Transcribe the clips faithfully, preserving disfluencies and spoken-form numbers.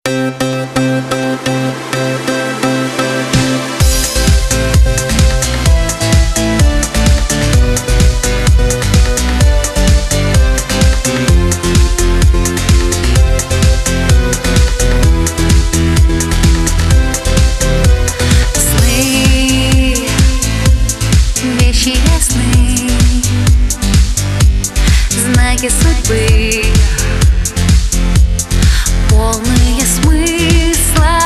Знаки судьбы, полные смысла,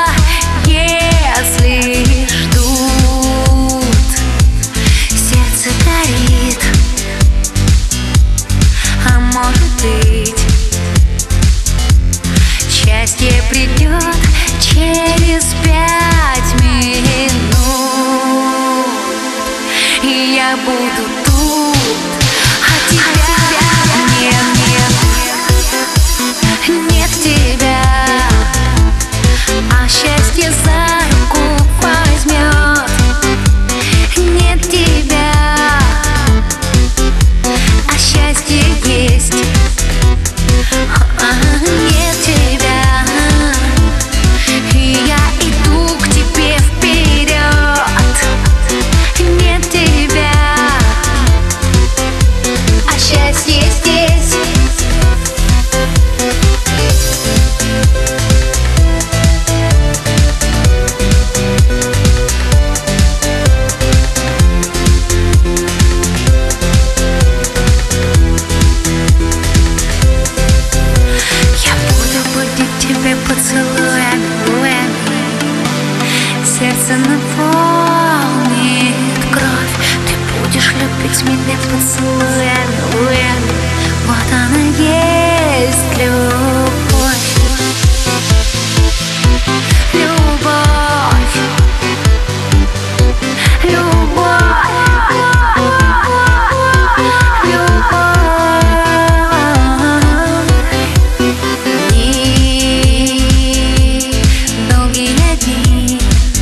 если ждут. Сердце горит, а может быть, счастье придет через пять минут, и я буду тут, а тебя нет тебя, а счастье за руку возьмет. Нет тебя, а счастье есть. Нет тебя, и я иду к тебе вперед. Нет тебя, а счастье здесь. Сердце наполнит кровь, ты будешь любить меня поцелуями. Вот она есть любовь, любовь, любовь, любовь. Дни, долгие дни,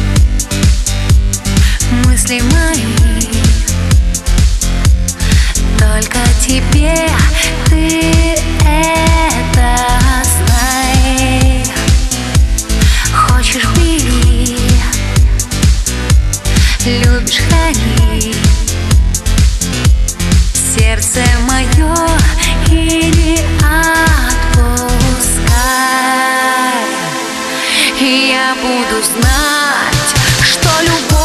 мысли мои только тебе, ты это знай. Хочешь — бери, любишь — храни сердце мое и не отпускай. И я буду знать, что любовь